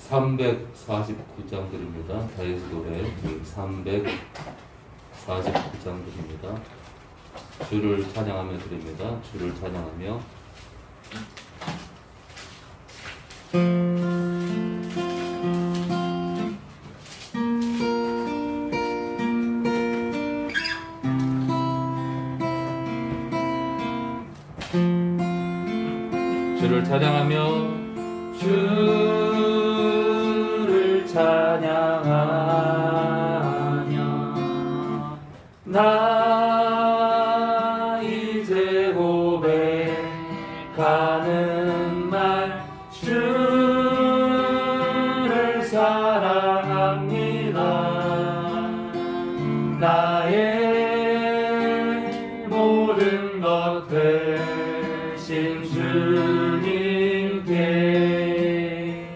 349장 드립니다. 다윗의 노래 349장 드립니다. 주를 찬양하며 드립니다. 주를 찬양하며. 주를 찬양하며 주를 찬양하며 나 이제 고백하는 말 주를 사랑합니다. 나의 모든 것 되신 주님께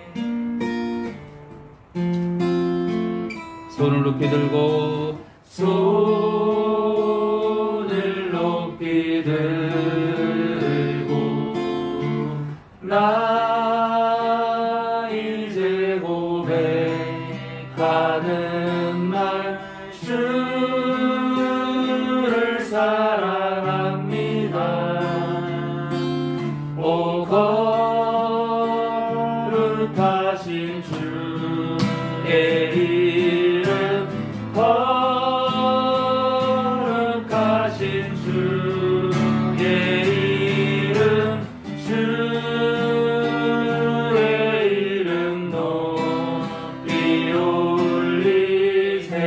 손을 높이 들고 손을 높이 들고 나 이제 고백하는 말 주를 사랑합니다. 오 거룩하신 주의 이름 거룩하신 주의 이름 주의 이름 높이 올리세.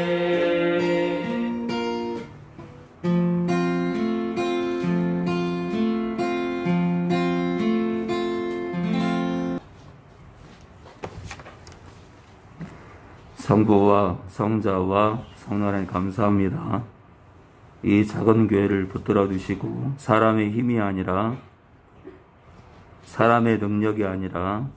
성부와 성자와 성령 하나님 감사합니다. 이 작은 교회를 붙들어 두시고 사람의 힘이 아니라 사람의 능력이 아니라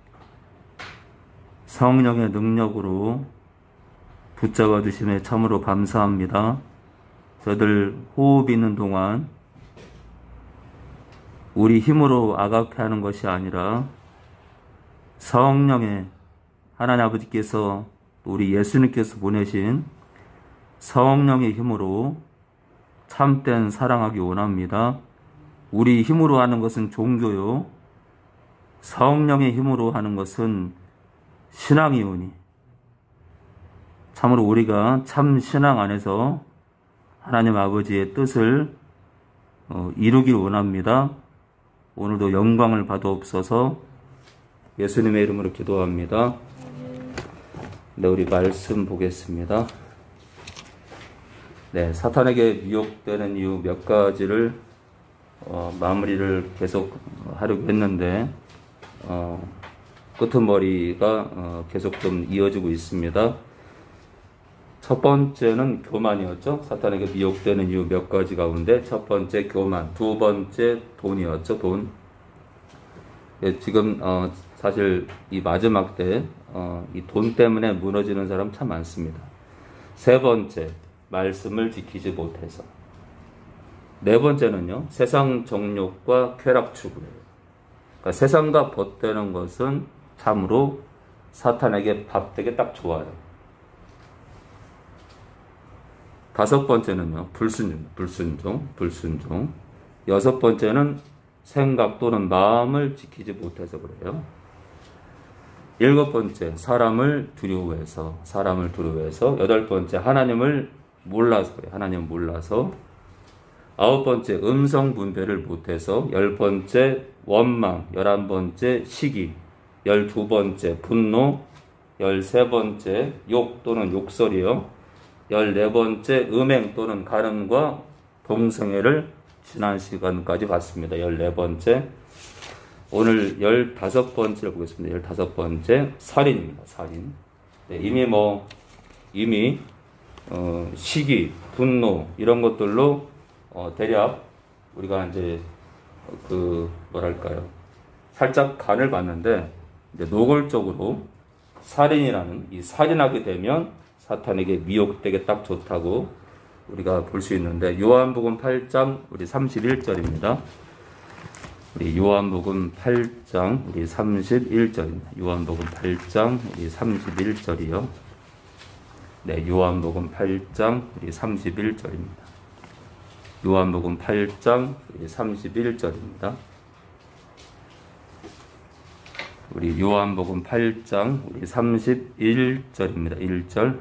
성령의 능력으로 붙잡아 주심에 참으로 감사합니다. 저들 호흡 있는 동안 우리 힘으로 아갑게 하는 것이 아니라 성령의 하나님 아버지께서 우리 예수님께서 보내신 성령의 힘으로 참된 사랑하기 원합니다. 우리 힘으로 하는 것은 종교요, 성령의 힘으로 하는 것은 신앙이오니 참으로 우리가 참 신앙 안에서 하나님 아버지의 뜻을 이루길 원합니다. 오늘도 영광을 받아옵소서. 예수님의 이름으로 기도합니다. 네, 우리 말씀 보겠습니다. 네, 사탄에게 미혹되는 이유 몇 가지를 마무리를 계속 하려고 했는데 끄트머리가 계속 좀 이어지고 있습니다. 첫 번째는 교만이었죠. 사탄에게 미혹되는 이유 몇 가지 가운데 첫 번째 교만, 두 번째 돈이었죠. 돈. 예, 지금 사실 이 마지막 때 이 돈 때문에 무너지는 사람 참 많습니다. 세 번째, 말씀을 지키지 못해서. 네 번째는요, 세상 정욕과 쾌락 추구예요. 그러니까 세상과 벗되는 것은 참으로 사탄에게 밥되게 딱 좋아요. 다섯 번째는요, 불순종. 여섯 번째는 생각 또는 마음을 지키지 못해서 그래요. 일곱 번째, 사람을 두려워해서. 여덟 번째, 하나님을 몰라서 그래요. 하나님을 몰라서. 아홉 번째, 음성 분별을 못해서. 열 번째, 원망. 11번째, 시기. 12번째, 분노. 13번째, 욕 또는 욕설이요. 14번째, 음행 또는 가늠과 동성애를 지난 시간까지 봤습니다. 14번째. 오늘 15번째를 보겠습니다. 15번째, 살인입니다. 살인. 네, 이미 시기, 분노, 이런 것들로, 대략, 우리가 이제, 살짝 간을 봤는데, 이제 노골적으로 살인이라는, 이 살인하게 되면 사탄에게 미혹되게 딱 좋다고 우리가 볼 수 있는데, 요한복음 8장, 우리 31절입니다. 우리 요한복음 8장 우리 31절입니다. 요한복음 8장 우리 31절이요. 네, 요한복음 8장 우리 31절입니다. 요한복음 8장 우리 31절입니다. 우리 요한복음 8장 우리 31절입니다. 1절.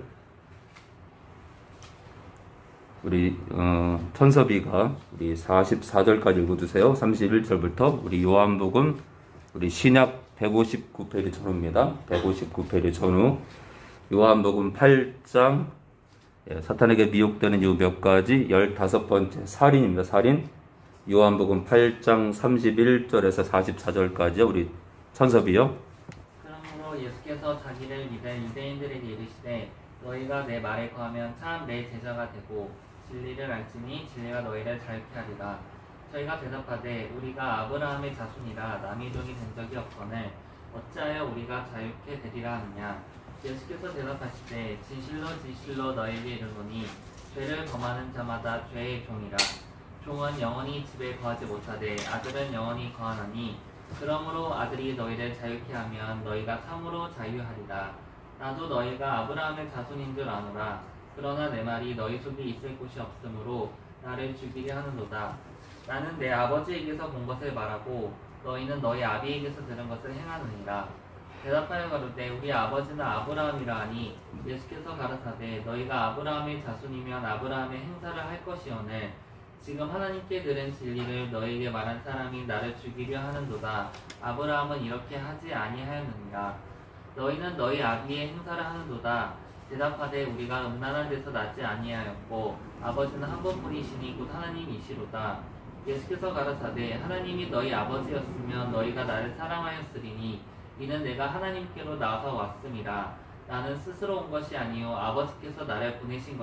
우리 천섭이가 우리 44절까지 읽어주세요. 31절부터 우리 요한복음 우리 신약 159페이지 전후입니다. 159페이지 전후 요한복음 8장 사탄에게 미혹되는 이유 몇 가지 15번째 살인입니다. 살인. 요한복음 8장 31절에서 44절까지요. 우리 천섭이요. 그러므로 예수께서 자기를 믿은 유대인들에게 이르시되 너희가 내 말에 거하면 참 내 제자가 되고 진리를 알지니 진리가 너희를 자유케 하리라. 저희가 대답하되 우리가 아브라함의 자손이라 남의 종이 된 적이 없거늘 어찌하여 우리가 자유케 되리라 하느냐. 예수께서 대답하시되 진실로 진실로 너희에게 이르노니 죄를 범하는 자마다 죄의 종이라. 종은 영원히 집에 거하지 못하되 아들은 영원히 거하나니 그러므로 아들이 너희를 자유케 하면 너희가 참으로 자유하리라. 나도 너희가 아브라함의 자손인 줄 아노라. 그러나 내 말이 너희 속에 있을 곳이 없으므로 나를 죽이려 하는도다. 나는 내 아버지에게서 본 것을 말하고 너희는 너희 아비에게서 들은 것을 행하느니라. 대답하여 가로되 우리 아버지는 아브라함이라 하니 예수께서 가라사대 너희가 아브라함의 자손이면 아브라함의 행사를 할 것이오늘 지금 하나님께 들은 진리를 너희에게 말한 사람이 나를 죽이려 하는도다. 아브라함은 이렇게 하지 아니하였느니라. 너희는 너희 아비의 행사를 하는도다. 대답하되 우리가 음란한 데서 낳지 아니하였고 아버지는 한 분뿐이시니 곧 하나님이시로다. 예수께서 가라사대 하나님이 너희 아버지였으면 너희가 나를 사랑하였으리니 이는 내가 하나님께로 나와서 왔음이라. 나는 스스로 온 것이 아니요 아버지께서 나를 보내신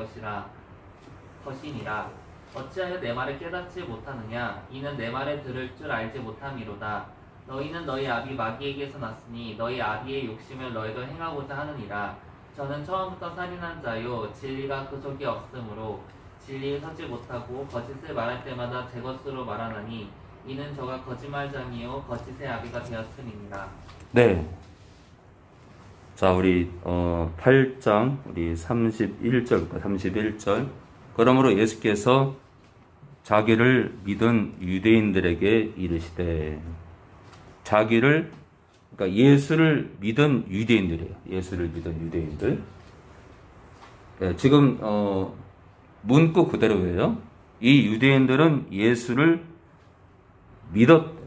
것이니라. 어찌하여 내 말을 깨닫지 못하느냐. 이는 내 말을 들을 줄 알지 못함이로다. 너희는 너희 아비 마귀에게서 났으니 너희 아비의 욕심을 너희도 행하고자 하느니라. 저는 처음부터 살인한 자요 진리가 그 속에 없으므로 진리에 서지 못하고 거짓을 말할 때마다 제 것으로 말하나니 이는 저가 거짓말장이요 거짓의 아비가 되었음이니라. 네. 자, 우리 8장 우리 31절부터 31절. 그러므로 예수께서 자기를 믿은 유대인들에게 이르시되 자기를 그러니까 예수를 믿은 유대인들이에요. 예수를 믿은 유대인들. 네, 지금 문구 그대로예요. 이 유대인들은 예수를 믿었대요.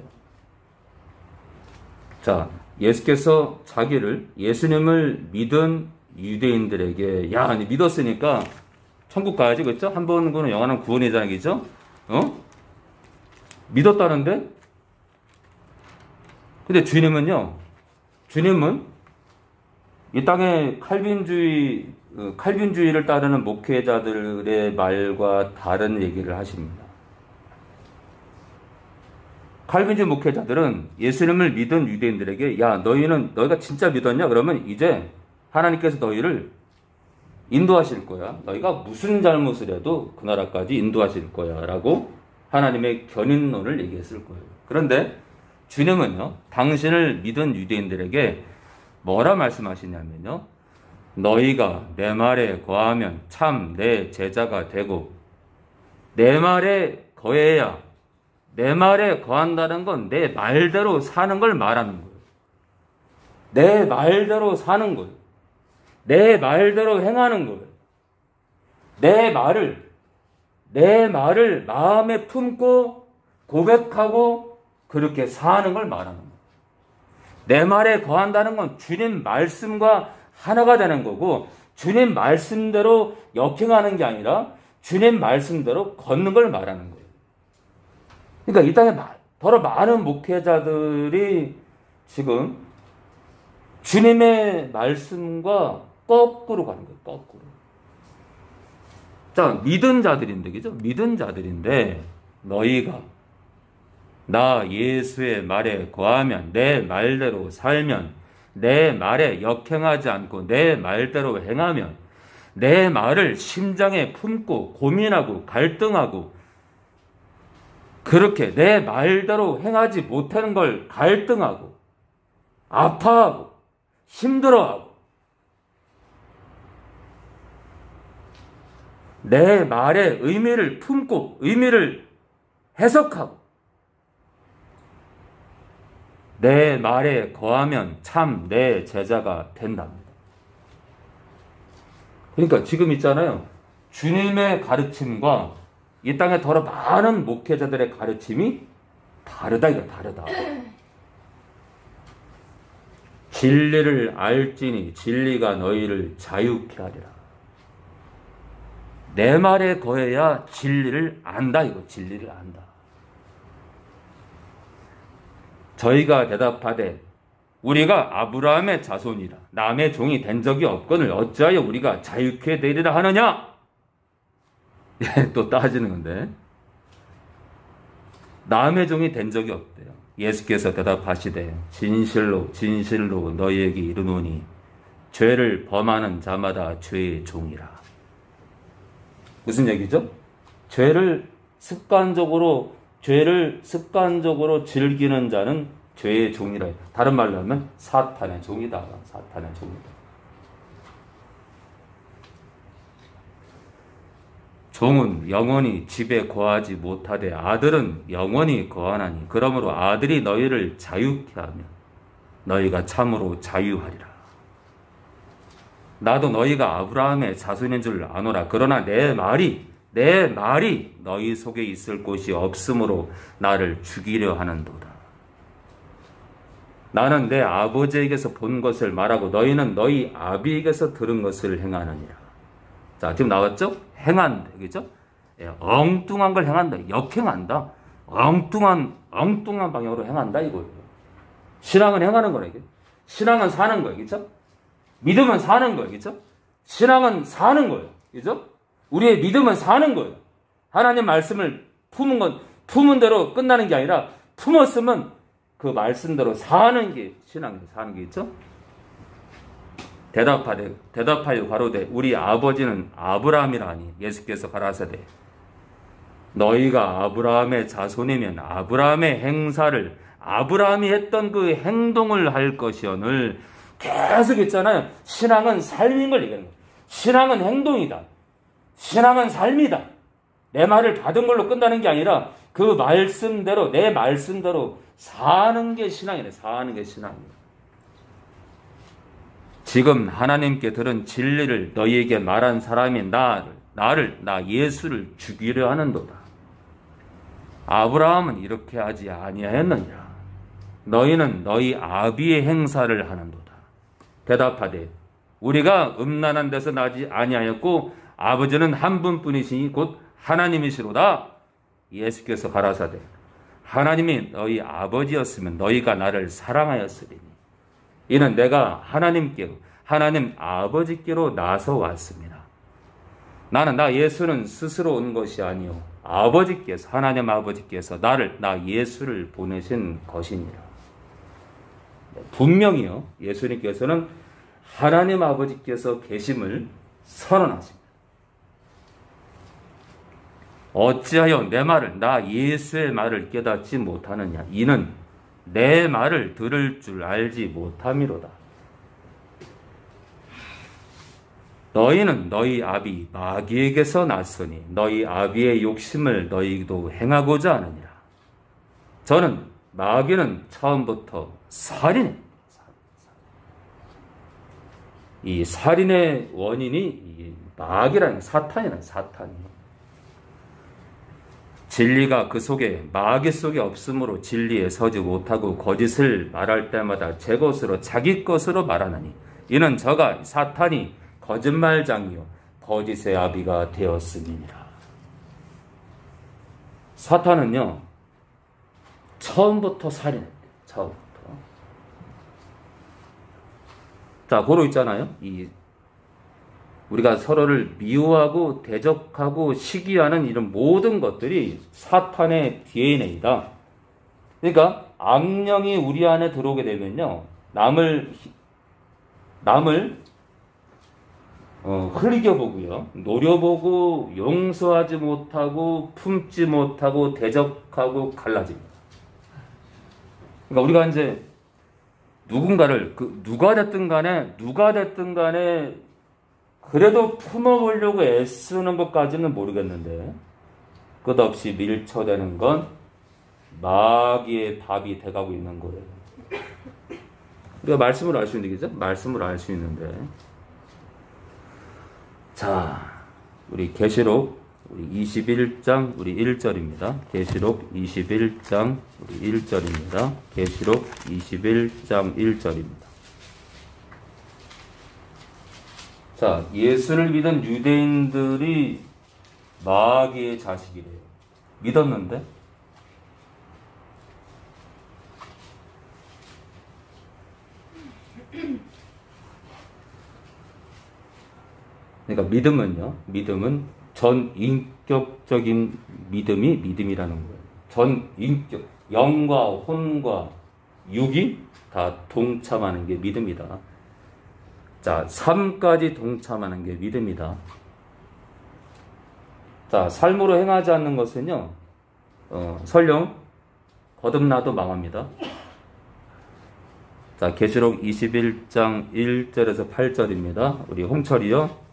자, 예수께서 자기를 예수님을 믿은 유대인들에게 야, 믿었으니까 천국 가야지, 그렇죠? 한 번은 영원한 구원이잖아요, 그죠? 믿었다는데? 근데 주님은 이 땅에 칼빈주의를 따르는 목회자들의 말과 다른 얘기를 하십니다. 칼빈주의 목회자들은 예수님을 믿은 유대인들에게 야, 너희가 진짜 믿었냐? 그러면 이제 하나님께서 너희를 인도하실 거야. 너희가 무슨 잘못을 해도 그 나라까지 인도하실 거야. 라고 하나님의 견인론을 얘기했을 거예요. 그런데 주님은요, 당신을 믿은 유대인들에게 뭐라 말씀하시냐면요, 너희가 내 말에 거하면 참 내 제자가 되고, 내 말에 거해야, 내 말에 거한다는 건 내 말대로 사는 걸 말하는 거예요. 내 말대로 사는 거예요. 내 말대로 행하는 거예요. 내 말을 마음에 품고 고백하고 그렇게 사는 걸 말하는 거예요. 내 말에 거한다는 건 주님 말씀과 하나가 되는 거고 주님 말씀대로 역행하는 게 아니라 주님 말씀대로 걷는 걸 말하는 거예요. 그러니까 이 땅에 더러 많은 목회자들이 지금 주님의 말씀과 거꾸로 가는 거예요. 거꾸로. 자, 믿은 자들인데, 그죠? 믿은 자들인데 너희가 나 예수의 말에 거하면 내 말대로 살면 내 말에 역행하지 않고 내 말대로 행하면 내 말을 심장에 품고 고민하고 갈등하고 그렇게 내 말대로 행하지 못하는 걸 갈등하고 아파하고 힘들어하고 내 말의 의미를 품고 의미를 해석하고 내 말에 거하면 참 내 제자가 된답니다. 그러니까 지금 있잖아요. 주님의 가르침과 이 땅에 더러 많은 목회자들의 가르침이 다르다. 이거 다르다. 진리를 알지니 진리가 너희를 자유케 하리라. 내 말에 거해야 진리를 안다. 이거 진리를 안다. 저희가 대답하되 우리가 아브라함의 자손이라 남의 종이 된 적이 없거늘 어찌하여 우리가 자유케 되리라 하느냐? 또 따지는 건데 남의 종이 된 적이 없대요. 예수께서 대답하시되 진실로 진실로 너희에게 이르노니 죄를 범하는 자마다 죄의 종이라. 무슨 얘기죠? 죄를 습관적으로 즐기는 자는 죄의 종이라. 다른 말로 하면 사탄의 종이다. 사탄의 종이다. 종은 영원히 집에 거하지 못하되 아들은 영원히 거하나니 그러므로 아들이 너희를 자유케 하며 너희가 참으로 자유하리라. 나도 너희가 아브라함의 자손인 줄 아노라. 그러나 내 말이 너희 속에 있을 곳이 없으므로 나를 죽이려 하는도다. 나는 내 아버지에게서 본 것을 말하고 너희는 너희 아비에게서 들은 것을 행하느니라. 자, 지금 나왔죠? 행한다. 그죠? 예, 엉뚱한 걸 행한다. 역행한다. 엉뚱한 방향으로 행한다. 이거예요. 신앙은 행하는 거래. 신앙은 사는 거예요. 그죠? 믿음은 사는 거예요. 그죠? 신앙은 사는 거예요. 그죠? 우리의 믿음은 사는 거예요. 하나님 말씀을 품은 대로 끝나는 게 아니라 품었으면 그 말씀대로 사는 게 신앙이에요. 사는 게 있죠? 대답하여 가로되 우리 아버지는 아브라함이라 하니 예수께서 가라사대 너희가 아브라함의 자손이면 아브라함의 행사를 아브라함이 했던 그 행동을 할 것이오늘 계속 있잖아요. 신앙은 삶인 걸 얘기하는 거예요. 신앙은 행동이다. 신앙은 삶이다. 내 말을 받은 걸로 끝나는 게 아니라 그 말씀대로 내 말씀대로 사는 게 신앙이래. 사는 게 신앙이에요. 지금 하나님께 들은 진리를 너희에게 말한 사람이 나 예수를 죽이려 하는도다. 아브라함은 이렇게 하지 아니하였느니라. 너희는 너희 아비의 행사를 하는도다. 대답하되 우리가 음란한 데서 나지 아니하였고 아버지는 한 분뿐이시니 곧 하나님이시로다. 예수께서 가라사대 하나님이 너희 아버지였으면 너희가 나를 사랑하였으리니 이는 내가 하나님 아버지께로 나서 왔습니다. 나 예수는 스스로 온 것이 아니요 아버지께서 하나님 아버지께서 나 예수를 보내신 것이니라. 분명히요 예수님께서는 하나님 아버지께서 계심을 선언하십니다. 어찌하여 내 말을 나 예수의 말을 깨닫지 못하느냐 이는 내 말을 들을 줄 알지 못함이로다. 너희는 너희 아비 마귀에게서 났으니 너희 아비의 욕심을 너희도 행하고자 하느니라. 저는 마귀는 처음부터 살인입니다. 이 살인의 원인이 이 마귀라는 사탄이라는 사탄이에요. 진리가 그 속에 마귀 속에 없으므로 진리에 서지 못하고 거짓을 말할 때마다 제 것으로 자기 것으로 말하느니 이는 저가 사탄이 거짓말장이요 거짓의 아비가 되었음이니라. 사탄은요 처음부터 살인했대요. 처음부터. 자, 고로 있잖아요. 우리가 서로를 미워하고 대적하고 시기하는 이런 모든 것들이 사탄의 DNA다. 그러니까 악령이 우리 안에 들어오게 되면요. 남을 흘겨보고요. 노려보고 용서하지 못하고 품지 못하고 대적하고 갈라집니다. 그러니까 우리가 이제 누군가를 누가 됐든 간에 그래도 품어보려고 애쓰는 것까지는 모르겠는데 끝없이 밀쳐대는 건 마귀의 밥이 돼가고 있는 거예요. 우리가 말씀을 알 수 있는 얘기죠? 말씀을 알 수 있는데 자, 우리 계시록 우리 21장 우리 1절입니다. 계시록 21장 우리 1절입니다. 계시록 21장 1절입니다. 자, 예수를 믿은 유대인들이 마귀의 자식이래요. 믿었는데 그러니까 믿음은 전인격적인 믿음이라는 거예요. 전인격, 영과 혼과 육이 다 동참하는 게 믿음이다. 자, 삶까지 동참하는 게 믿음이다. 자, 삶으로 행하지 않는 것은요, 설령 거듭나도 망합니다. 자, 계시록 21장 1절에서 8절입니다. 우리 홍철이요.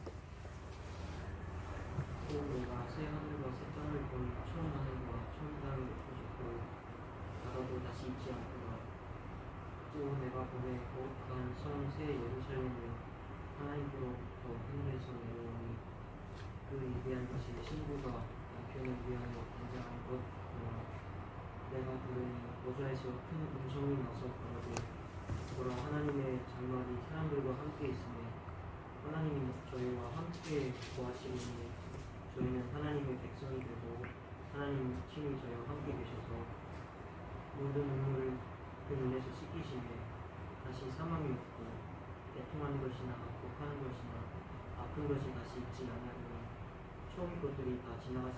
저희는 하나님의 백성이 되고 하나님 친히 저희와 함께 계셔서 모든 눈물을 그 눈에서 씻기시며 다시 사망이 없고 애통하는 것이나 곡하는 것이나 아픈 것이 다시 있지 아니하리니 처음 것들이 다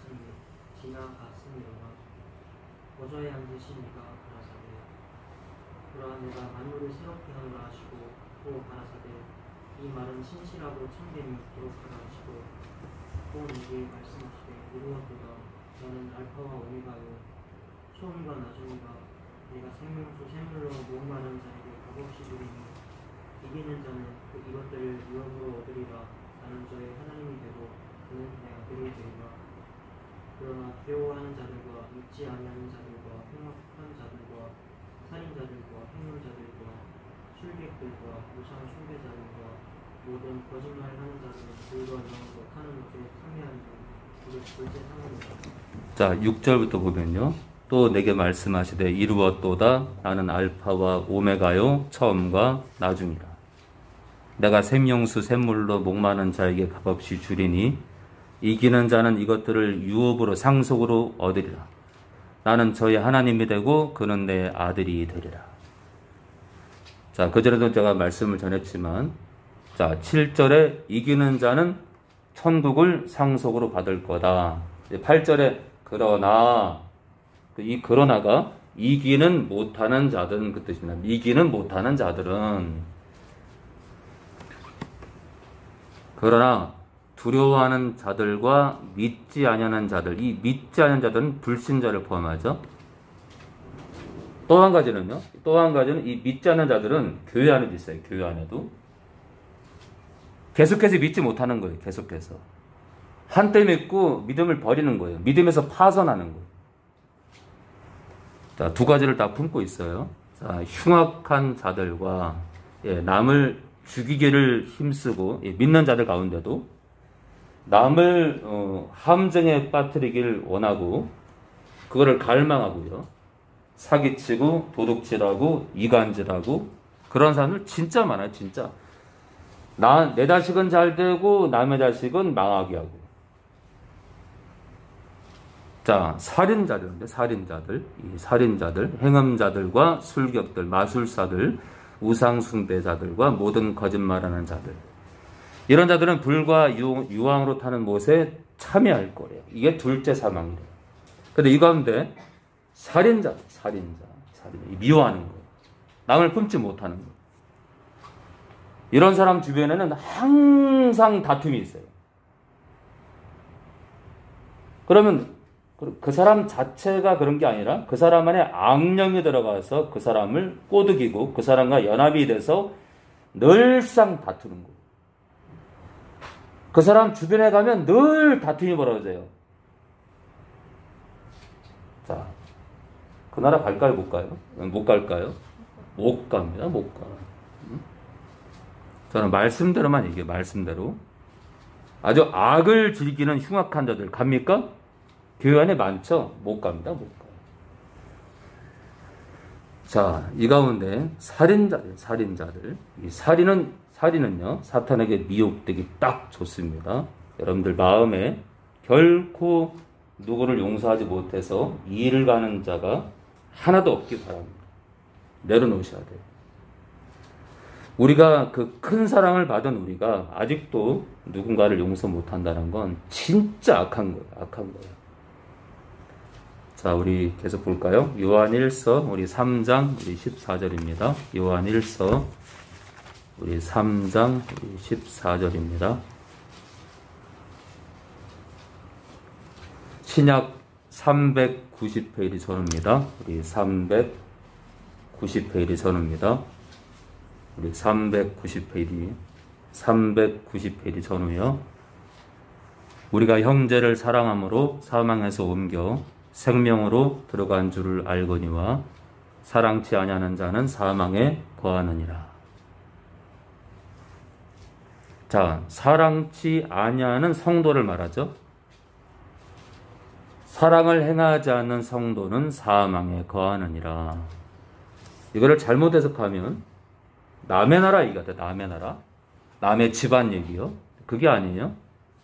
지나갔으니라. 보좌에 앉으신 이가 가라사대 그러한 내가 만물을 새롭게 하노라 하시고 또 가라사대 이 말은 신실하고 참됨이 있도록 하라 하시고 또 내게 말씀하시되 이루었도다. 나는 알파와 오메가요 처음과 나중이라. 내가 생명수 샘물로 목마른 자에게 값없이 주리니 이기는 자는 이것들을 유업으로 얻으리라. 나는 저의 하나님이 되고 그는 내 아들이 되리라. 그러나 두려워하는 자들과 믿지 아니하는 자들과 흉악한 자들과 살인자들과 행론자들과 술객들과 우상 숭배자들과 모든 거짓말하는 자들은 불과 영으로 타는 것에 참여하는 이를 둘째 상황이다. 자, 6절부터 보면요. 또 내게 말씀하시되 이루었도다. 나는 알파와 오메가요 처음과 나중이라. 내가 생명수 샘물로 목마른 자에게 값없이 주리니 이기는 자는 이것들을 유업으로 상속으로 얻으리라. 나는 저의 하나님이 되고 그는 내 아들이 되리라. 자, 그전에도 제가 말씀을 전했지만 자, 7절에 이기는 자는 천국을 상속으로 받을 거다. 8절에 그러나 이 그러나가 이기는 못하는 자들은 그 뜻입니다. 이기는 못하는 자들은 그러나 두려워하는 자들과 믿지 아니하는 자들, 이 믿지 아니하는 자들은 불신자를 포함하죠. 또 한 가지는 이 믿지 않는 자들은 교회 안에도 있어요. 교회 안에도 계속해서 믿지 못하는 거예요. 계속해서 한때 믿고 믿음을 버리는 거예요. 믿음에서 파선하는 거예요. 자, 두 가지를 다 품고 있어요. 자, 흉악한 자들과 남을 죽이기를 힘쓰고 믿는 자들 가운데도 남을 함정에 빠뜨리길 원하고 그거를 갈망하고요. 사기치고 도둑질하고 이간질하고 그런 사람들 진짜 많아요. 진짜. 내 자식은 잘 되고 남의 자식은 망하게 하고. 자, 살인자들, 이 살인자들, 행음자들과 술객들, 마술사들, 우상숭배자들과 모든 거짓말하는 자들. 이런 자들은 불과 유황으로 타는 못에 참여할 거래요. 이게 둘째 사망이래요. 근데 이 가운데 살인자, 미워하는 거예요. 남을 품지 못하는 거예요. 이런 사람 주변에는 항상 다툼이 있어요. 그러면 그 사람 자체가 그런 게 아니라 그 사람 안에 악령이 들어가서 그 사람을 꼬드기고 그 사람과 연합이 돼서 늘상 다투는 거예요. 그 사람 주변에 가면 늘 다툼이 벌어져요. 자, 그 나라 갈까요? 못 가요? 못 갈까요? 못 갑니다. 못 가. 저는 말씀대로만 얘기해요. 말씀대로. 아주 악을 즐기는 흉악한 자들 갑니까? 교회 안에 많죠? 못 갑니다. 못 가요. 자, 이 가운데 살인자들. 이 살인은요, 사탄에게 미혹되기 딱 좋습니다. 여러분들 마음에 결코 누구를 용서하지 못해서 이를 가는 자가 하나도 없기 바랍니다. 내려놓으셔야 돼요. 우리가 그 큰 사랑을 받은 우리가 아직도 누군가를 용서 못한다는 건 진짜 악한 거예요. 악한 거예요. 자, 우리 계속 볼까요? 요한1서 우리 3장 우리 14절입니다. 요한1서 우리 3장 우리 14절입니다. 신약 390페이지 전후입니다. 우리 390페이지 전후입니다. 우리 390페이지 전후요. 우리가 형제를 사랑함으로 사망에서 옮겨 생명으로 들어간 줄을 알거니와 사랑치 아니하는 자는 사망에 거하느니라. 자, 사랑치 아니하는 성도를 말하죠. 사랑을 행하지 않는 성도는 사망에 거하느니라. 이거를 잘못 해석하면 남의 나라 얘기가 돼. 남의 나라. 남의 집안 얘기요. 그게 아니에요.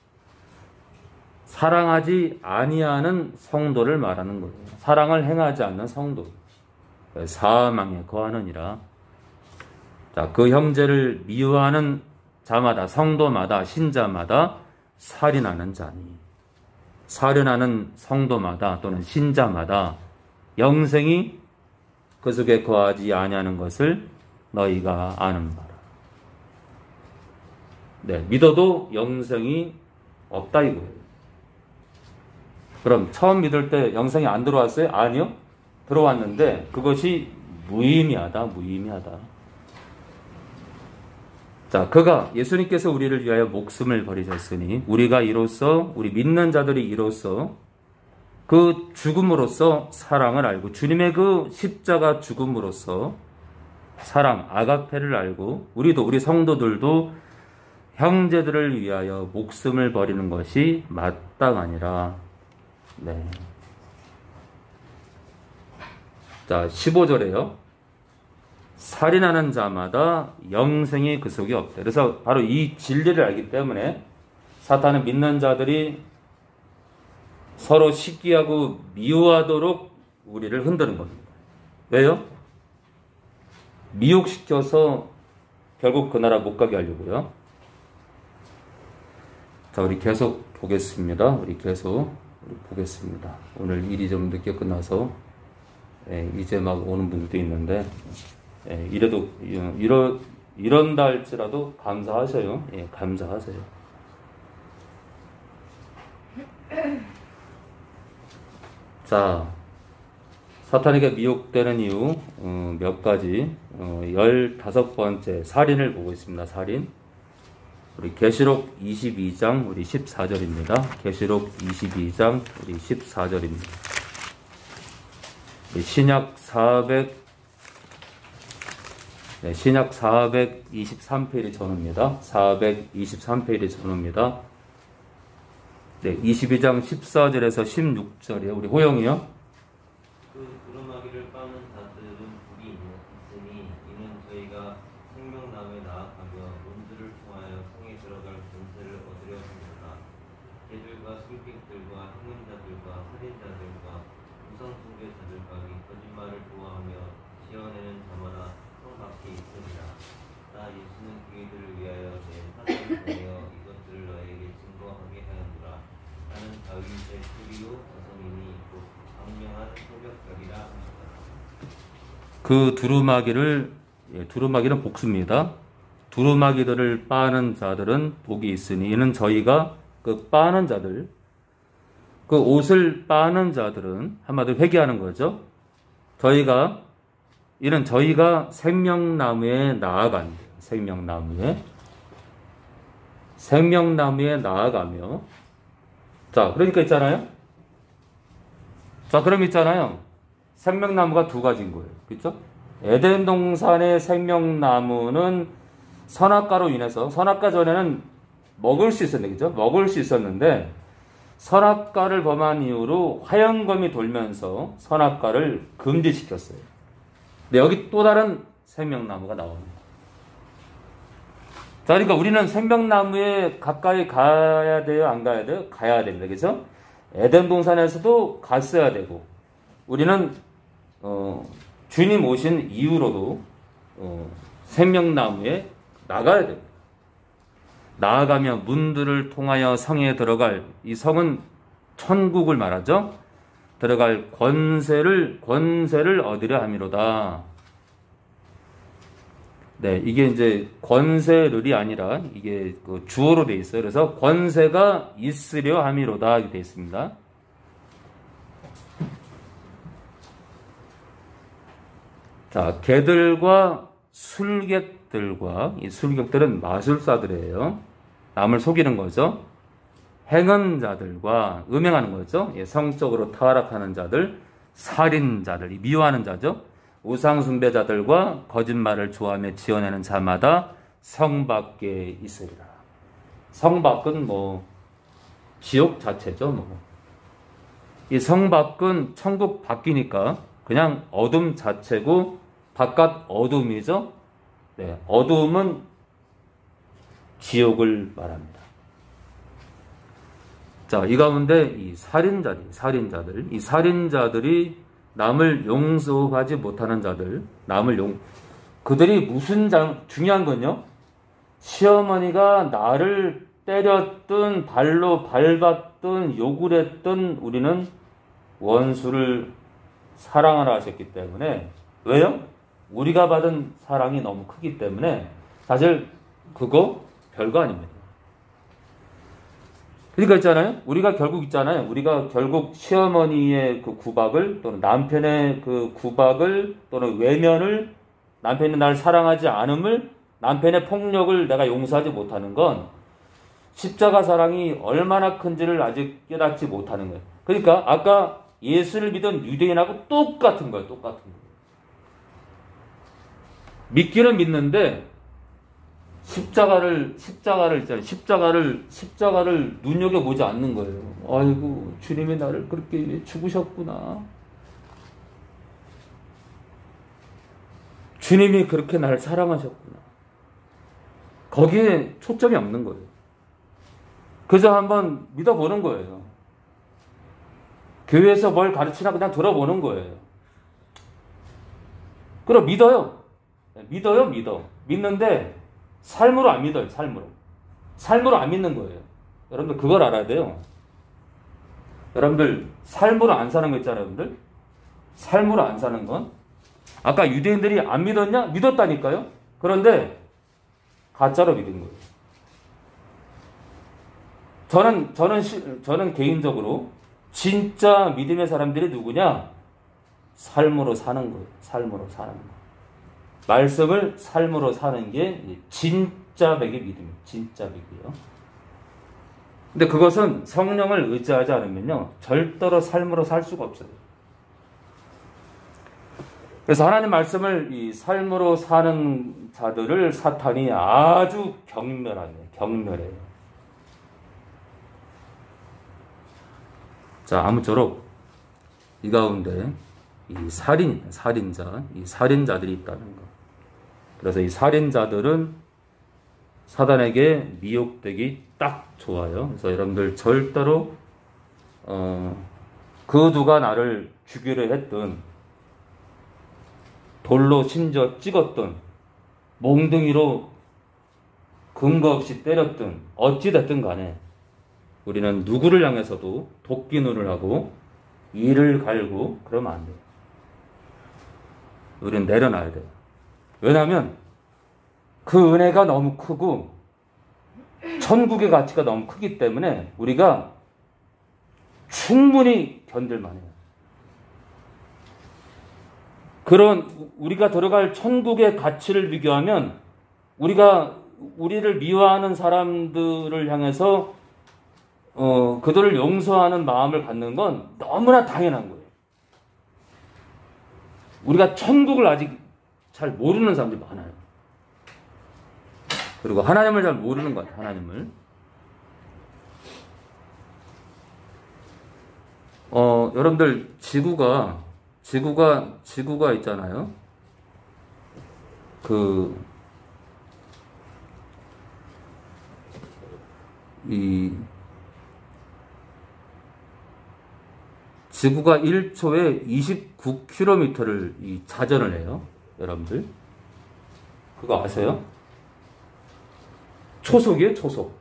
사랑하지 아니하는 성도를 말하는 거예요. 사랑을 행하지 않는 성도. 사망에 거하느니라. 자, 그 형제를 미워하는 자마다, 성도마다, 신자마다 살인하는 자니. 살인하는 성도마다 또는 신자마다 영생이 그 속에 거하지 아니하는 것을 너희가 아는 바라. 네, 믿어도 영생이 없다 이거예요. 그럼 처음 믿을 때 영생이 안 들어왔어요? 아니요. 들어왔는데 그것이 무의미하다. 자, 그가 예수님께서 우리를 위하여 목숨을 버리셨으니 우리가 이로써 우리 믿는 자들이 이로써 그 죽음으로써 사랑을 알고 주님의 그 십자가 죽음으로써 사랑 아가페를 알고 우리도 우리 성도들도 형제들을 위하여 목숨을 버리는 것이 마땅하니라. 네. 자, 15절에요. 살인하는 자마다 영생이 그 속에 없다. 그래서 바로 이 진리를 알기 때문에 사탄은 믿는 자들이 서로 시기하고 미워하도록 우리를 흔드는 겁니다. 왜요? 미혹시켜서 결국 그 나라 못 가게 하려고요. 자, 우리 계속 보겠습니다. 우리 보겠습니다. 오늘 일이 좀 늦게 끝나서 이제 막 오는 분들도 있는데 이래도 이런다 할지라도 감사하셔요. 감사하세요. 자, 사탄에게 미혹되는 이유 몇 가지 15번째 살인을 보고 있습니다. 살인. 우리 계시록 22장 우리 14절입니다. 계시록 22장 우리 14절입니다. 신약 423페이지 전후입니다. 423페이지 전후입니다. 네, 22장 14절에서 16절이에요. 우리 호영이요. 그 두루마기를 빠는 자들은 복이 있으니 이는 저희가 생명나무에 나아가며 문들을 통하여 성에 들어갈 권세를 얻으려 합니다. 개들과 술객들과 행음자들과 살인자들과 우상숭배자들과 이 거짓말을 좋아하며 지어내는 자마다 성 밖에 있으리라. 나 예수는 그이들을 위하여 내 사자를 보내어 이것들을 너에게 증거하게 하였노라. 나는 다윗의 뿌리요 자손이니 곧 강명한 성벽별이라 하셨더라. 그 두루마기는 복수입니다. 두루마기들을 빠는 자들은 복이 있으니 이는 저희가 그 빠는 자들, 그 옷을 빠는 자들은 한마디로 회개하는 거죠. 이는 저희가 생명나무에 나아간, 생명나무에 나아가며, 자, 그러니까 있잖아요. 자, 그럼 있잖아요. 생명나무가 두 가지인 거예요. 그렇죠? 에덴 동산의 생명나무는 선악과로 인해서, 선악과 전에는 먹을 수 있었는데, 그죠? 먹을 수 있었는데, 선악과를 범한 이후로 화영검이 돌면서 선악과를 금지시켰어요. 근데 여기 또 다른 생명나무가 나옵니다. 자, 그러니까 우리는 생명나무에 가까이 가야 돼요? 안 가야 돼요? 가야 됩니다. 그죠? 에덴 동산에서도 갔어야 되고, 우리는, 주님 오신 이후로도, 생명나무에 나가야 됩니다. 나아가며 문들을 통하여 성에 들어갈, 이 성은 천국을 말하죠. 들어갈 권세를 얻으려 함이로다. 네, 이게 이제 권세를이 아니라 이게 그 주어로 돼 있어요. 그래서 권세가 있으려 함이로다 이렇게 돼 있습니다. 자, 개들과 술객들과, 이 술객들은 마술사들이에요. 남을 속이는 거죠. 행은 자들과, 음행하는 거죠. 예, 성적으로 타락하는 자들, 살인자들, 미워하는 자죠. 우상숭배자들과 거짓말을 좋아하며 지어내는 자마다 성 밖에 있으리라. 성 밖은 뭐 지옥 자체죠. 뭐. 이 성 밖은 천국 밖이니까 그냥 어둠 자체고 바깥 어둠이죠. 네, 어둠은 지옥을 말합니다. 자, 이 가운데 이 살인자들이 남을 용서하지 못하는 자들, 그들이 중요한 건요, 시어머니가 나를 때렸든, 발로 밟았든, 욕을 했든, 우리는 원수를 사랑하라 하셨기 때문에, 왜요? 우리가 받은 사랑이 너무 크기 때문에, 사실 그거 별거 아닙니다. 그러니까 우리가 결국 시어머니의 그 구박을, 또는 남편의 그 구박을, 또는 외면을, 남편이 날 사랑하지 않음을, 남편의 폭력을 내가 용서하지 못하는 건 십자가 사랑이 얼마나 큰지를 아직 깨닫지 못하는 거예요. 그러니까 아까 예수를 믿은 유대인하고 똑같은 거예요. 믿기는 믿는데 십자가를 눈여겨보지 않는 거예요. 아이고, 주님이 나를 그렇게 죽으셨구나. 주님이 그렇게 나를 사랑하셨구나. 거기에 초점이 없는 거예요. 그저 한번 믿어보는 거예요. 교회에서 뭘 가르치나 그냥 들어보는 거예요. 그럼 믿어요. 믿는데 삶으로 안 믿어요. 삶으로 안 믿는 거예요. 여러분들 그걸 알아야 돼요. 여러분들 삶으로 안 사는 거 있잖아요. 여러분들 삶으로 안 사는 건, 아까 유대인들이 안 믿었냐? 믿었다니까요. 그런데 가짜로 믿은 거예요. 저는 개인적으로 진짜 믿음의 사람들이 누구냐? 삶으로 사는 거예요. 삶으로 사는 거. 말씀을 삶으로 사는 게 진짜 백의 믿음이에요. 진짜 백이요. 근데 그것은 성령을 의지하지 않으면요, 절대로 삶으로 살 수가 없어요. 그래서 하나님 말씀을 이 삶으로 사는 자들을 사탄이 아주 경멸해요. 자, 아무쪼록 이 가운데 이 살인자들이 있다는 것. 그래서 이 살인자들은 사단에게 미혹되기 딱 좋아요. 그래서 여러분들 절대로 그 누가 나를 죽이려 했든, 돌로 심지어 찍었든, 몽둥이로 근거 없이 때렸든, 어찌됐든 간에 우리는 누구를 향해서도 도끼눈을 하고 이를 갈고 그러면 안 돼요. 우리는 내려놔야 돼요. 왜냐하면 그 은혜가 너무 크고 천국의 가치가 너무 크기 때문에 우리가 충분히 견딜만 해요. 그런 우리가 들어갈 천국의 가치를 비교하면 우리를 미워하는 사람들을 향해서 그들을 용서하는 마음을 갖는 건 너무나 당연한 거예요. 우리가 천국을 아직 잘 모르는 사람들이 많아요. 그리고 하나님을 잘 모르는 것 같아요. 하나님을. 여러분들 지구가 있잖아요. 지구가 1초에 29km를 자전을 해요. 여러분들. 그거 아세요? 초속이에요, 초속.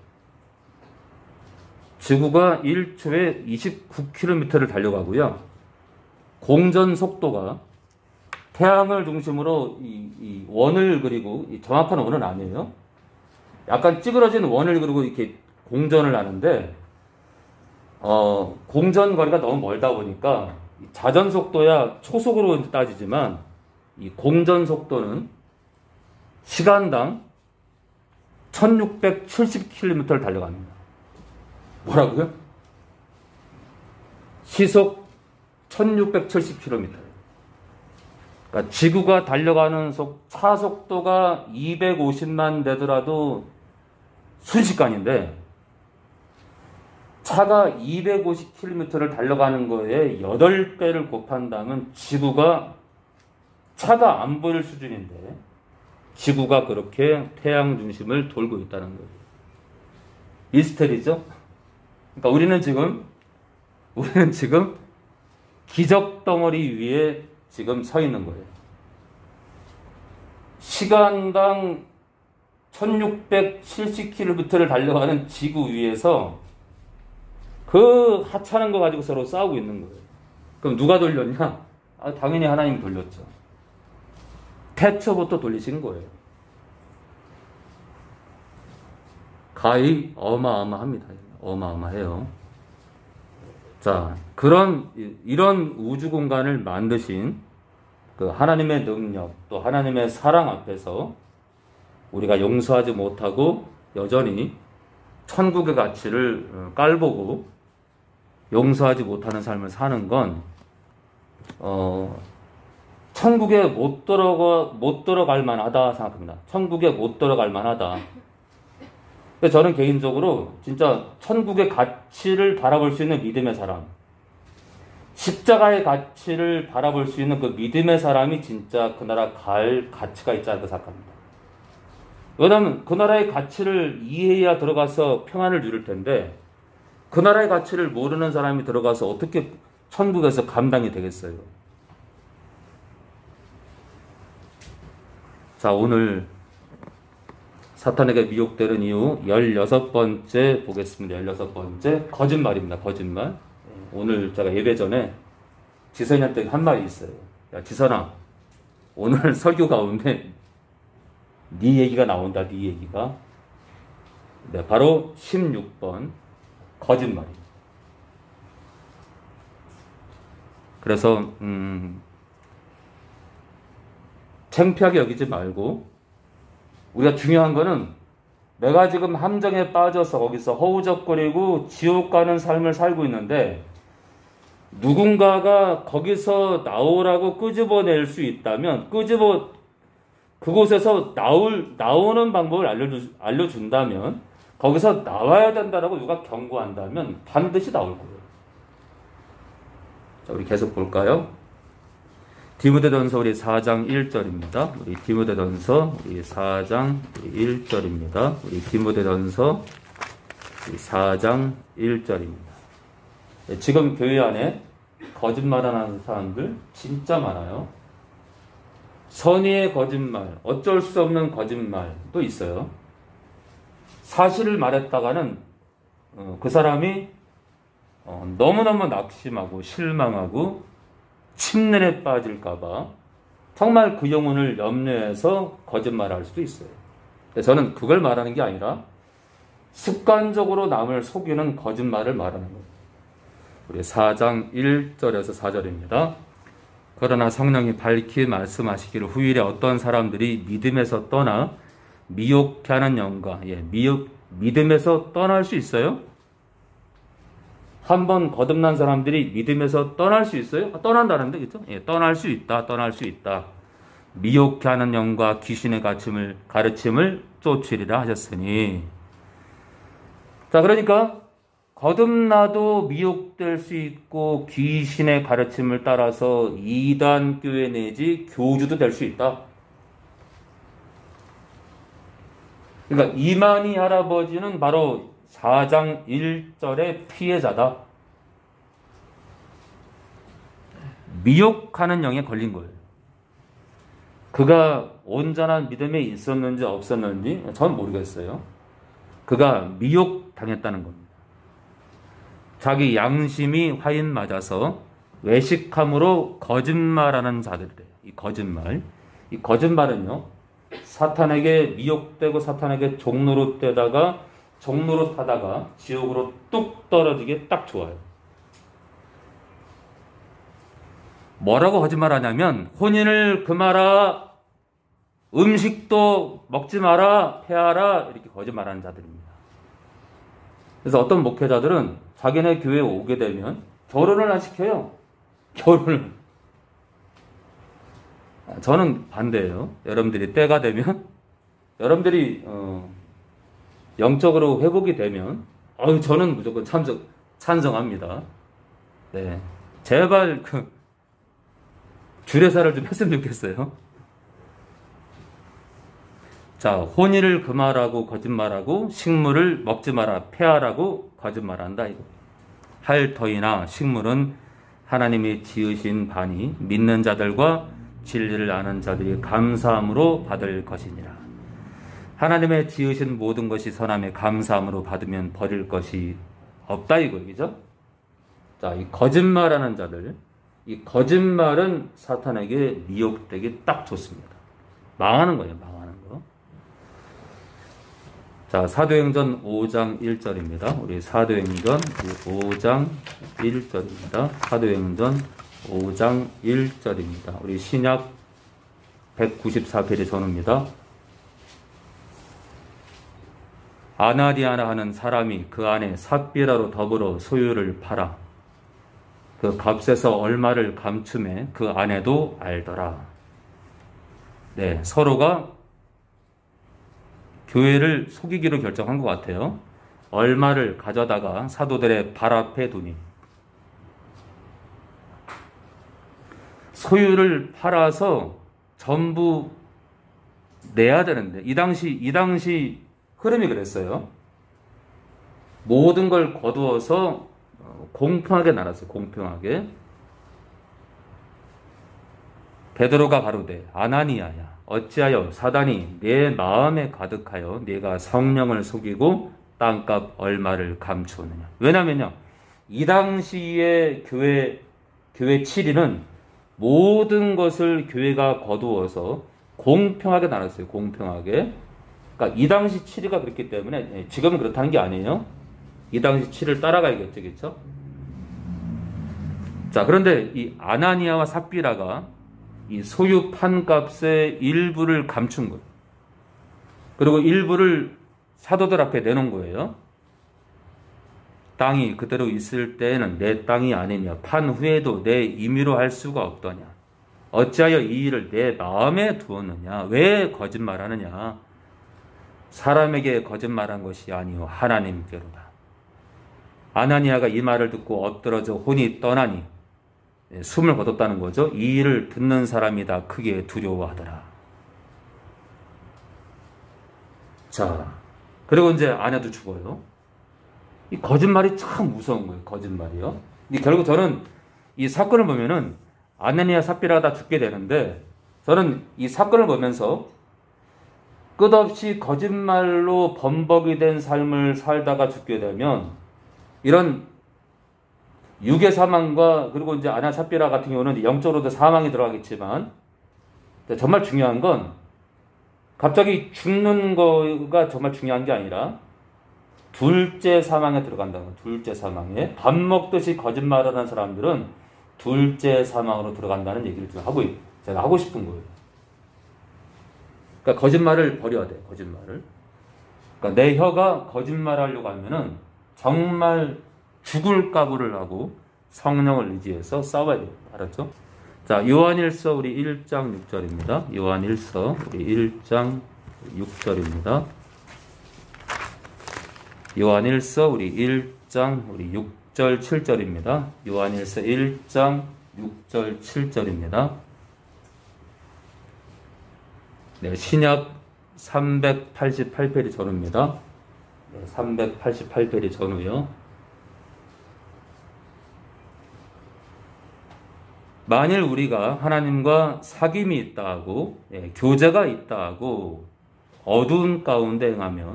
지구가 1초에 29km를 달려가고요. 공전 속도가 태양을 중심으로 이 원을 그리고 정확한 원은 아니에요. 약간 찌그러진 원을 그리고 이렇게 공전을 하는데 공전 거리가 너무 멀다 보니까 자전 속도야 초속으로 따지지만 이 공전 속도는 시간당 1670km를 달려갑니다. 뭐라고요? 시속 1670km. 그러니까 지구가 달려가는 차 속도가 250만 되더라도 순식간인데 차가 250km를 달려가는 거에 8배를 곱한다면 차가 안 보일 수준인데 지구가 그렇게 태양 중심을 돌고 있다는 거예요. 미스터리죠? 그러니까 우리는 지금 기적 덩어리 위에 지금 서 있는 거예요. 시간당 1670km를 달려가는 지구 위에서 그 하찮은 거 가지고 서로 싸우고 있는 거예요. 그럼 누가 돌렸냐? 당연히 하나님이 돌렸죠. 태초부터 돌리신 거예요. 가히 어마어마합니다. 어마어마해요. 자, 이런 우주 공간을 만드신 그 하나님의 능력, 또 하나님의 사랑 앞에서 우리가 용서하지 못하고 여전히 천국의 가치를 깔보고 용서하지 못하는 삶을 사는 건 천국에 못 들어갈 만하다 생각합니다. 천국에 못 들어갈 만하다. 저는 개인적으로 진짜 천국의 가치를 바라볼 수 있는 믿음의 사람, 십자가의 가치를 바라볼 수 있는 그 믿음의 사람이 진짜 그 나라 갈 가치가 있지 않을까 생각합니다. 왜냐하면 그 나라의 가치를 이해해야 들어가서 평안을 누릴 텐데 그 나라의 가치를 모르는 사람이 들어가서 어떻게 천국에서 감당이 되겠어요? 자, 오늘 사탄에게 미혹되는 이유 16번째 보겠습니다. 16번째 거짓말입니다. 거짓말. 오늘 제가 예배 전에 지선이한테 한 말이 있어요. 야, 지선아, 오늘 설교 가운데 네 얘기가 나온다. 네 얘기가. 네, 바로 16번 거짓말입니다. 그래서 창피하게 여기지 말고 우리가 중요한 거는 내가 지금 함정에 빠져서 거기서 허우적거리고 지옥 가는 삶을 살고 있는데 누군가가 거기서 나오라고 끄집어낼 수 있다면 그곳에서 나오는 방법을 알려준다면 거기서 나와야 된다라고 누가 경고한다면 반드시 나올 거예요. 자, 우리 계속 볼까요? 디모데전서 우리 4장 1절입니다. 우리 디모데전서 우리 4장 1절입니다. 우리 디모데전서 우리 4장 1절입니다. 지금 교회 안에 거짓말하는 사람들 진짜 많아요. 선의의 거짓말, 어쩔 수 없는 거짓말도 있어요. 사실을 말했다가는 그 사람이 너무너무 낙심하고 실망하고 침륜에 빠질까봐 정말 그 영혼을 염려해서 거짓말할 수도 있어요. 저는 그걸 말하는 게 아니라 습관적으로 남을 속이는 거짓말을 말하는 거예요. 우리 4장 1절에서 4절입니다. 그러나 성령이 밝히 말씀하시기를 후일에 어떤 사람들이 믿음에서 떠나 미혹케 하는 영과 믿음에서 떠날 수 있어요? 한번 거듭난 사람들이 믿음에서 떠날 수 있어요? 떠난다는데, 그렇죠? 떠날 수 있다. 미혹케 하는 영과 귀신의 가르침을 쫓으리라 하셨으니. 자, 그러니까 거듭나도 미혹될 수 있고 귀신의 가르침을 따라서 이단 교회 내지 교주도 될 수 있다. 그러니까 이만희 할아버지는 바로 4장 1절의 피해자다. 미혹하는 영에 걸린 거예요. 그가 온전한 믿음에 있었는지 없었는지 전 모르겠어요. 그가 미혹당했다는 겁니다. 자기 양심이 화인 맞아서 외식함으로 거짓말하는 자들이래요. 이 거짓말은요, 사탄에게 미혹되고 사탄에게 종노릇되다가 종노릇하다가 지옥으로 뚝 떨어지게 딱 좋아요. 뭐라고 거짓말하냐면 혼인을 금하라, 음식도 먹지 마라, 폐하라, 이렇게 거짓말하는 자들입니다. 그래서 어떤 목회자들은 자기네 교회에 오게 되면 결혼을 안 시켜요. 결혼을. 저는 반대예요. 여러분들이 때가 되면, 여러분들이 영적으로 회복이 되면 저는 무조건 찬성합니다. 네, 제발 주례사를 좀 했으면 좋겠어요. 자, 혼인을 금하라고 거짓말하고 식물을 먹지 마라 폐하라고 거짓말한다. 이거. 할터이나 식물은 하나님이 지으신 바니 믿는 자들과 진리를 아는 자들이 감사함으로 받을 것이니라. 하나님의 지으신 모든 것이 선함에 감사함으로 받으면 버릴 것이 없다 이거죠. 자, 이 거짓말하는 자들, 이 거짓말은 사탄에게 미혹되기 딱 좋습니다. 망하는 거예요, 망하는 거. 자, 사도행전 5장 1절입니다. 우리 사도행전 5장 1절입니다. 사도행전 5장 1절입니다. 우리 신약 194페이지 전후입니다. 아나니아라 하는 사람이 그 안에 삽비라로 더불어 소유를 팔아 그 값에서 얼마를 감춤해 그 아내도 알더라. 네, 서로가 교회를 속이기로 결정한 것 같아요. 얼마를 가져다가 사도들의 발 앞에 두니 소유를 팔아서 전부 내야 되는데 이 당시 흐름이 그랬어요. 모든 걸 거두어서 공평하게 나눴어요. 공평하게. 베드로가 가로되 아나니아야 어찌하여 사단이 내 마음에 가득하여 네가 성령을 속이고 땅값 얼마를 감추었느냐. 왜냐면요, 이 당시에 교회 7위는 모든 것을 교회가 거두어서 공평하게 나눴어요. 공평하게. 그러니까 이 당시 7위가 그랬기 때문에 지금은 그렇다는 게 아니에요. 이 당시 7위를 따라가야겠죠. 그렇죠? 자, 그런데 이 아나니아와 삽비라가 이 소유 판값의 일부를 감춘 거예요. 그리고 일부를 사도들 앞에 내놓은 거예요. 땅이 그대로 있을 때에는 내 땅이 아니며 판 후에도 내 임의로 할 수가 없더냐. 어찌하여 이 일을 내 마음에 두었느냐. 왜 거짓말하느냐. 사람에게 거짓말한 것이 아니요 하나님께로다. 아나니아가 이 말을 듣고 엎드러져 혼이 떠나니 숨을 거뒀다는 거죠. 이 일을 듣는 사람이 다 크게 두려워하더라. 자, 그리고 이제 아내도 죽어요. 이 거짓말이 참 무서운 거예요. 거짓말이요. 결국 저는 이 사건을 보면은 아나니아 삽비라가 다 죽게 되는데 저는 이 사건을 보면서 끝없이 거짓말로 범벅이 된 삶을 살다가 죽게 되면 이런 육의 사망과 그리고 이제 아나니아 삽비라 같은 경우는 영적으로도 사망이 들어가겠지만 정말 중요한 건 갑자기 죽는 거가 정말 중요한 게 아니라 둘째 사망에 들어간다는 거예요. 둘째 사망에. 밥 먹듯이 거짓말을 하는 사람들은 둘째 사망으로 들어간다는 얘기를 좀 제가 하고 싶은 거예요. 그러니까 거짓말을 버려야 돼요. 거짓말을. 그러니까 내 혀가 거짓말하려고 하면은 정말 죽을 각오를 하고 성령을 의지해서 싸워야 돼요. 알았죠? 자, 요한일서 우리 1장 6절입니다. 요한일서 우리 1장 6절입니다. 요한일서 우리 1장 우리 6절 7절입니다. 요한일서 1장 6절 7절입니다. 네, 신약 388페이지 전후입니다. 네, 388페이지 전후요. 만일 우리가 하나님과 사귐이 있다 하고 교제가 있다 하고 어두운 가운데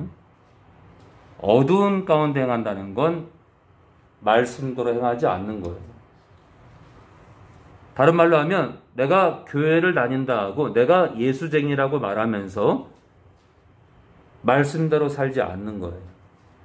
행한다는 건 말씀대로 행하지 않는 거예요. 다른 말로 하면 내가 교회를 다닌다 하고 내가 예수쟁이라고 말하면서 말씀대로 살지 않는 거예요.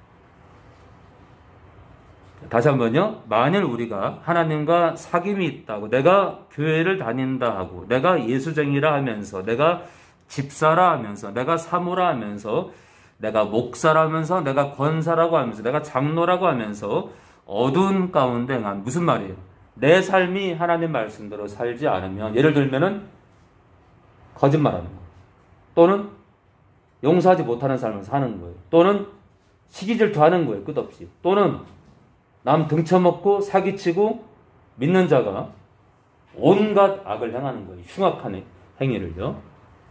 다시 한번요. 만일 우리가 하나님과 사귐이 있다고 내가 교회를 다닌다 하고 내가 예수쟁이라 하면서 내가 집사라 하면서 내가 사모라 하면서 내가 목사라 하면서 내가 권사라고 하면서 내가 장로라고 하면서 어두운 가운데 행한 무슨 말이에요? 내 삶이 하나님 말씀대로 살지 않으면 예를 들면은 거짓말하는 거예요. 또는 용서하지 못하는 삶을 사는 거예요. 또는 시기질투하는 거예요. 끝없이. 또는 남 등쳐먹고 사기치고 믿는 자가 온갖 악을 행하는 거예요. 흉악한 행위를요.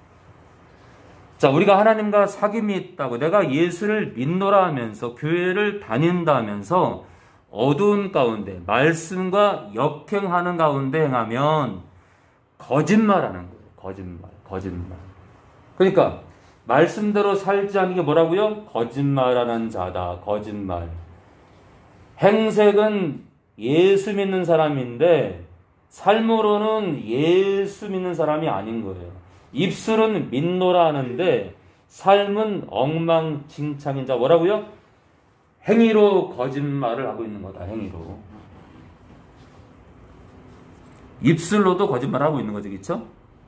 자, 우리가 하나님과 사귐이 있다고 내가 예수를 믿노라 하면서 교회를 다닌다 하면서 어두운 가운데 말씀과 역행하는 가운데 행하면 거짓말하는 거예요. 거짓말. 그러니까 말씀대로 살지 않는 게 뭐라고요? 거짓말하는 자다. 거짓말. 행색은 예수 믿는 사람인데 삶으로는 예수 믿는 사람이 아닌 거예요. 입술은 믿노라 하는데 삶은 엉망진창인 자. 뭐라고요? 행위로 거짓말을 하고 있는 거다. 행위로. 입술로도 거짓말하고 있는 거죠. 그렇죠?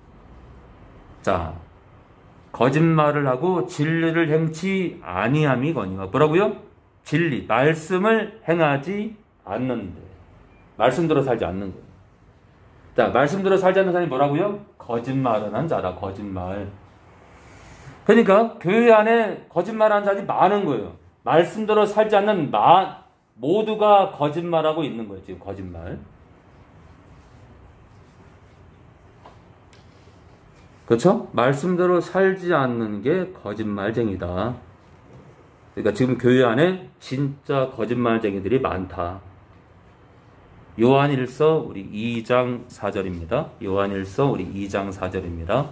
자, 거짓말을 하고 진리를 행치 아니함이거니와. 뭐라고요? 진리, 말씀을 행하지 않는데. 말씀대로 살지 않는 거예요. 자, 말씀대로 살지 않는 사람이 뭐라고요? 거짓말을 한 자다. 거짓말. 그러니까 교회 안에 거짓말하는 자들이 많은 거예요. 말씀대로 살지 않는 모두가 거짓말하고 있는 거예요. 지금 거짓말. 그렇죠? 말씀대로 살지 않는 게 거짓말쟁이다. 그러니까 지금 교회 안에 진짜 거짓말쟁이들이 많다. 요한일서 우리 2장 4절입니다. 요한일서 우리 2장 4절입니다.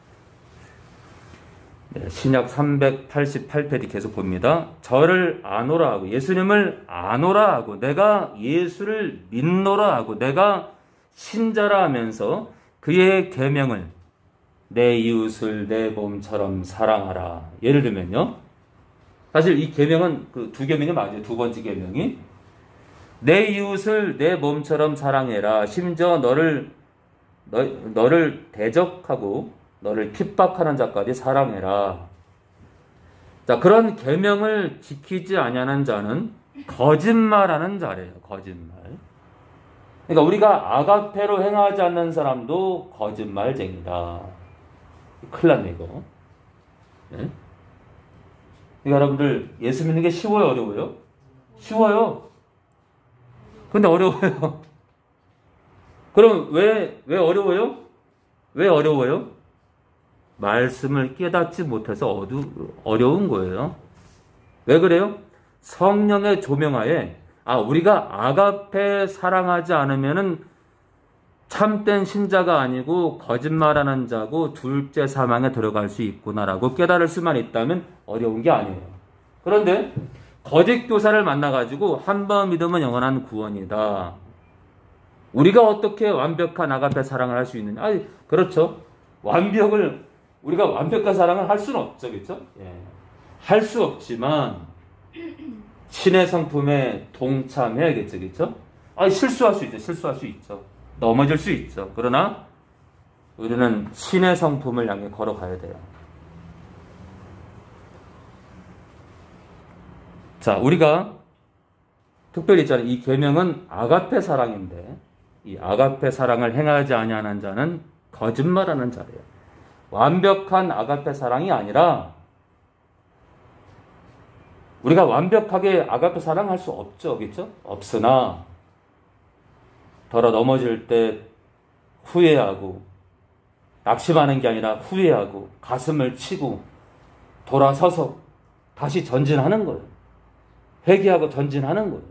네, 신약 388페이지 계속 봅니다. 저를 아노라 하고 예수님을 아노라 하고 내가 예수를 믿노라 하고 내가 신자라 하면서 그의 계명을 내 이웃을 내 몸처럼 사랑하라. 예를 들면요. 사실 이 계명은 그 두 계명이 맞아요. 두 번째 계명이 내 이웃을 내 몸처럼 사랑해라. 심지어 너를 대적하고 너를 핍박하는 자까지 사랑해라. 자, 그런 계명을 지키지 아니하는 자는 거짓말하는 자래요. 거짓말. 그러니까 우리가 아가페로 행하지 않는 사람도 거짓말쟁이다. 큰일 났네 이거. 네? 그러니까 여러분들 예수 믿는 게 쉬워요, 어려워요? 쉬워요. 근데 어려워요. 그럼 왜 어려워요? 왜 어려워요? 말씀을 깨닫지 못해서 어려운 거예요. 왜 그래요? 성령의 조명하에 우리가 아가페 사랑하지 않으면은 참된 신자가 아니고 거짓말하는 자고 둘째 사망에 들어갈 수 있구나라고 깨달을 수만 있다면 어려운 게 아니에요. 그런데 거짓 교사를 만나가지고 한 번 믿으면 영원한 구원이다. 우리가 어떻게 완벽한 아가페 사랑을 할 수 있느냐? 그렇죠. 완벽을 우리가 완벽한 사랑을 할 수는 없죠, 그렇죠? 예. 할 수 없지만 신의 성품에 동참해야겠죠, 그렇죠? 실수할 수 있죠, 실수할 수 있죠, 넘어질 수 있죠. 그러나 우리는 신의 성품을 향해 걸어가야 돼요. 자, 우리가 특별히 있잖아요. 이 계명은 아가페 사랑인데 이 아가페 사랑을 행하지 아니하는 자는 거짓말하는 자래요. 완벽한 아가페 사랑이 아니라 우리가 완벽하게 아가페 사랑할 수 없죠, 그렇죠? 없으나 더러 넘어질 때 후회하고 낙심하는 게 아니라 후회하고 가슴을 치고 돌아서서 다시 전진하는 거예요. 회개하고 전진하는 거예요.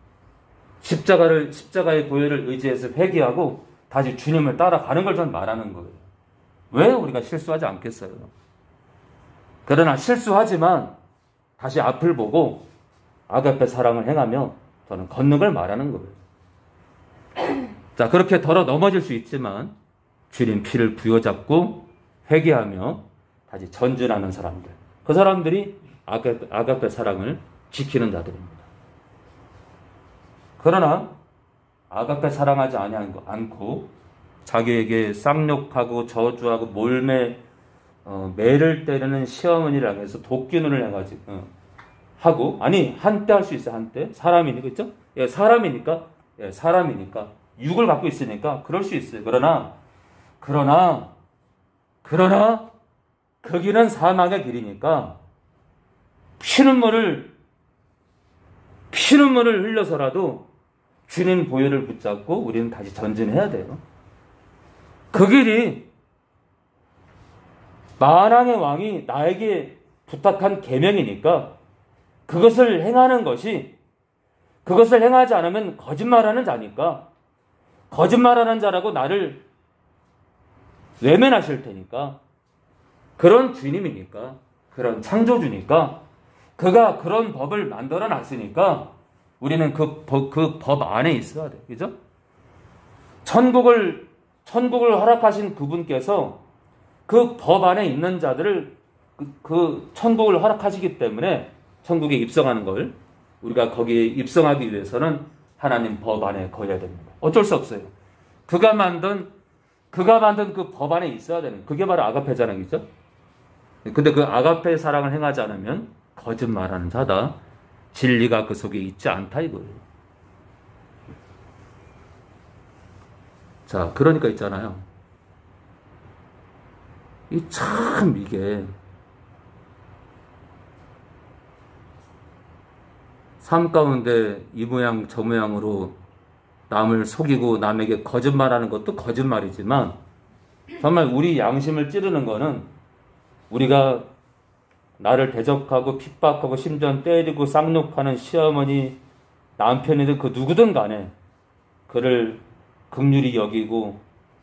십자가의 보혈을 의지해서 회개하고 다시 주님을 따라가는 걸 전 말하는 거예요. 왜 우리가 실수하지 않겠어요? 그러나 실수하지만 다시 앞을 보고 아가페 사랑을 행하며 저는 걷는 걸 말하는 거예요. 자, 그렇게 덜어 넘어질 수 있지만 주님 피를 부여잡고 회개하며 다시 전진하는 사람들, 그 사람들이 아가페 사랑을 지키는 자들입니다. 그러나 아가페 사랑하지 않고 자기에게 쌍욕하고 저주하고 몰매 매를 때리는 시어머니를 향해서 도끼눈을 해가지고 하고, 아니 한때 할 수 있어요. 한때 사람이니까, 그렇죠? 예, 사람이니까 육을 갖고 있으니까 그럴 수 있어요. 그러나 그 길은 사망의 길이니까 피눈물을 흘려서라도 주님 보혈을 붙잡고 우리는 다시 전진해야 돼요. 그 길이 만왕의 왕이 나에게 부탁한 계명이니까 그것을 행하는 것이, 그것을 행하지 않으면 거짓말하는 자니까, 거짓말하는 자라고 나를 외면하실 테니까, 그런 주님이니까, 그런 창조주니까, 그가 그런 법을 만들어 놨으니까 우리는 그 법 안에 있어야 돼. 그죠? 천국을 허락하신 그분께서 그 법 안에 있는 자들을 그 천국을 허락하시기 때문에 천국에 입성하는 걸, 우리가 거기에 입성하기 위해서는 하나님 법 안에 거해야 됩니다. 어쩔 수 없어요. 그가 만든 그 법 안에 있어야 되는, 그게 바로 아가페 사랑이죠. 근데 그 아가페 사랑을 행하지 않으면 거짓말하는 자다, 진리가 그 속에 있지 않다 이거예요. 자, 그러니까 있잖아요. 이게 삶 가운데 이 모양 저 모양으로 남을 속이고 남에게 거짓말하는 것도 거짓말이지만, 정말 우리 양심을 찌르는 거는 우리가 나를 대적하고 핍박하고 심지어 때리고 쌍욕하는 시어머니, 남편이든 그 누구든 간에 그를 긍휼히 여기고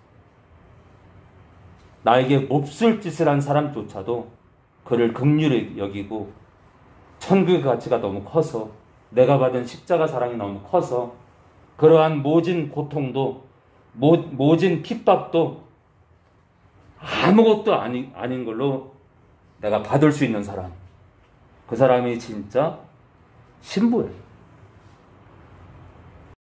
나에게 몹쓸 짓을 한 사람조차도 그를 긍휼히 여기고, 천국의 가치가 너무 커서, 내가 받은 십자가 사랑이 너무 커서 그러한 모진 고통도 모진 핍박도 아무것도 아닌 걸로 내가 받을 수 있는 사람, 그 사람이 진짜 신부예요.